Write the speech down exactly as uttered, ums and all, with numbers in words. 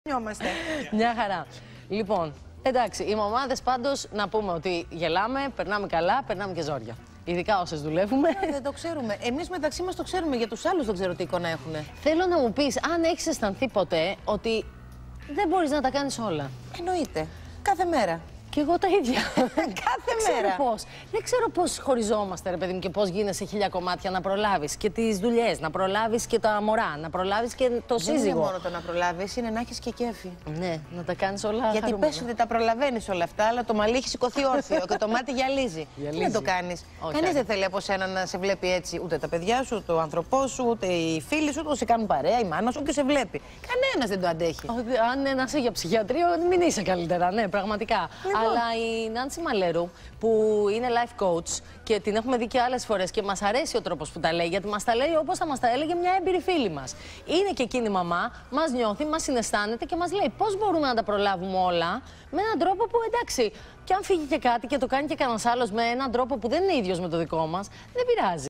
Νιώμαστε. Μια χαρά. Λοιπόν, εντάξει, οι μαμάδες πάντως να πούμε ότι γελάμε, περνάμε καλά, περνάμε και ζόρια. Ειδικά όσες δουλεύουμε. Δεν το ξέρουμε. Εμείς μεταξύ μας το ξέρουμε, για τους άλλους δεν ξέρω τι εικόνα έχουν. Θέλω να μου πεις, αν έχεις αισθανθεί ποτέ ότι δεν μπορείς να τα κάνεις όλα. Εννοείται. Κάθε μέρα. Και εγώ τα ίδια. Κάθε δεν μέρα. Ξέρω πώς. Δεν ξέρω πώς χωριζόμαστε, ρε παιδί μου, και πώς γίνεσαι χίλια κομμάτια να προλάβεις και τις δουλειές, να προλάβεις και τα μωρά, να προλάβεις και το σύζυγο. Δεν είναι μόνο το να προλάβεις, είναι να έχεις και κέφι. Ναι, να τα κάνεις όλα. Γιατί χαρούμενα. πες ότι τα προλαβαίνεις όλα αυτά, αλλά το μαλλί έχει σηκωθεί όρθιο και το μάτι γυαλίζει. Τι να το κάνεις. Κανείς δεν θέλει από σένα να σε βλέπει έτσι, ούτε τα παιδιά σου, ούτε ο άνθρωπό σου, ούτε οι φίλοι σου, ούτε σε κάνουν παρέα, η μάνα σου, και σε βλέπει. Κανένας δεν το αντέχει. Αν να είσαι για ψυχιατρίο, μην είσαι καλύτερα, ναι, πραγματικά. Λοιπόν. Αλλά η Νάνση Μαλέρου, που είναι life coach και την έχουμε δει και άλλες φορές και μας αρέσει ο τρόπος που τα λέει, γιατί μας τα λέει όπως θα μας τα έλεγε μια έμπειρη φίλη μας. Είναι και εκείνη η μαμά, μας νιώθει, μας συναισθάνεται και μας λέει πώς μπορούμε να τα προλάβουμε όλα με έναν τρόπο που, εντάξει, και αν φύγει και κάτι και το κάνει και κανένας άλλος με έναν τρόπο που δεν είναι ίδιος με το δικό μας, δεν πειράζει.